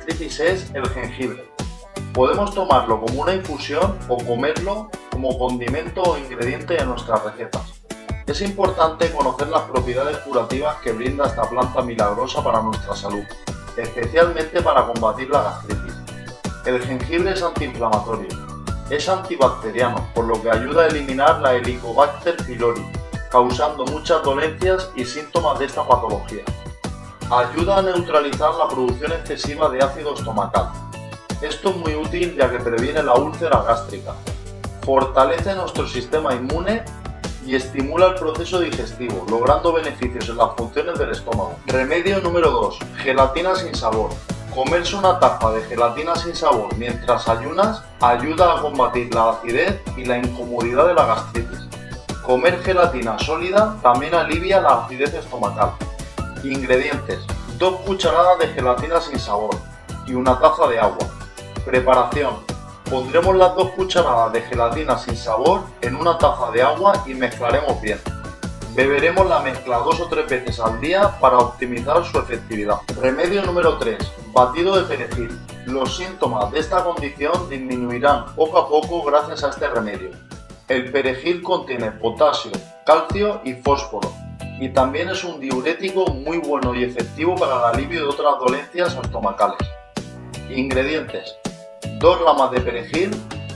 gastritis es el jengibre. Podemos tomarlo como una infusión o comerlo como condimento o ingrediente en nuestras recetas. Es importante conocer las propiedades curativas que brinda esta planta milagrosa para nuestra salud, especialmente para combatir la gastritis. El jengibre es antiinflamatorio, es antibacteriano, por lo que ayuda a eliminar la Helicobacter pylori, causando muchas dolencias y síntomas de esta patología. Ayuda a neutralizar la producción excesiva de ácido estomacal. Esto es muy útil ya que previene la úlcera gástrica, fortalece nuestro sistema inmune y estimula el proceso digestivo, logrando beneficios en las funciones del estómago. Remedio número 2. Gelatina sin sabor. Comerse una taza de gelatina sin sabor mientras ayunas ayuda a combatir la acidez y la incomodidad de la gastritis. Comer gelatina sólida también alivia la acidez estomacal. Ingredientes: 2 cucharadas de gelatina sin sabor y una taza de agua. Preparación: pondremos las 2 cucharadas de gelatina sin sabor en una taza de agua y mezclaremos bien. Beberemos la mezcla 2 o 3 veces al día para optimizar su efectividad. Remedio número 3. Batido de perejil. Los síntomas de esta condición disminuirán poco a poco gracias a este remedio. El perejil contiene potasio, calcio y fósforo, y también es un diurético muy bueno y efectivo para el alivio de otras dolencias estomacales. Ingredientes: 2 ramas de perejil,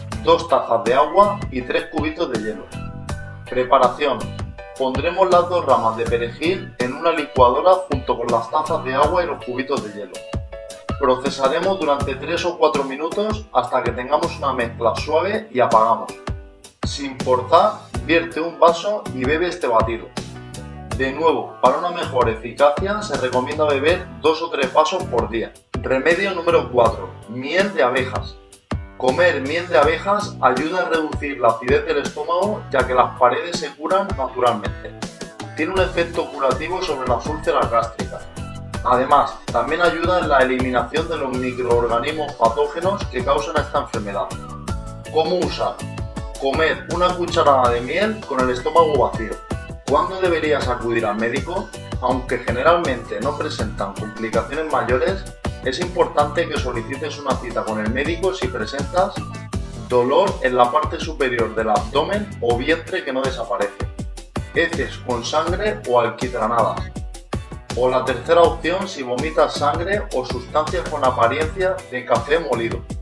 2 tazas de agua y 3 cubitos de hielo. Preparación: pondremos las 2 ramas de perejil en una licuadora junto con las tazas de agua y los cubitos de hielo. Procesaremos durante 3 o 4 minutos hasta que tengamos una mezcla suave y apagamos. Sin forzar, vierte un vaso y bebe este batido. De nuevo, para una mejor eficacia se recomienda beber 2 o 3 vasos por día. Remedio número 4. Miel de abejas. Comer miel de abejas ayuda a reducir la acidez del estómago ya que las paredes se curan naturalmente. Tiene un efecto curativo sobre las úlceras gástricas. Además, también ayuda en la eliminación de los microorganismos patógenos que causan esta enfermedad. ¿Cómo usar? Comer una cucharada de miel con el estómago vacío. ¿Cuándo deberías acudir al médico? Aunque generalmente no presentan complicaciones mayores, es importante que solicites una cita con el médico si presentas dolor en la parte superior del abdomen o vientre que no desaparece, heces con sangre o alquitranadas, o la tercera opción si vomitas sangre o sustancias con apariencia de café molido.